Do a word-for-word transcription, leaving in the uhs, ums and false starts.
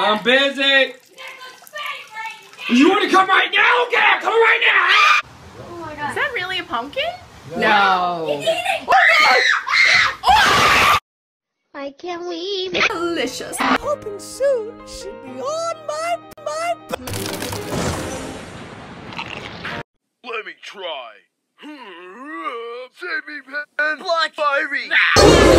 I'm busy. You want to come right now? Okay, come right now. Oh my god. Is that really a pumpkin? No. Oh! I can't leave. Delicious. Hoping soon she'd be on my my. Let me try. Save me, pen. Black fiery.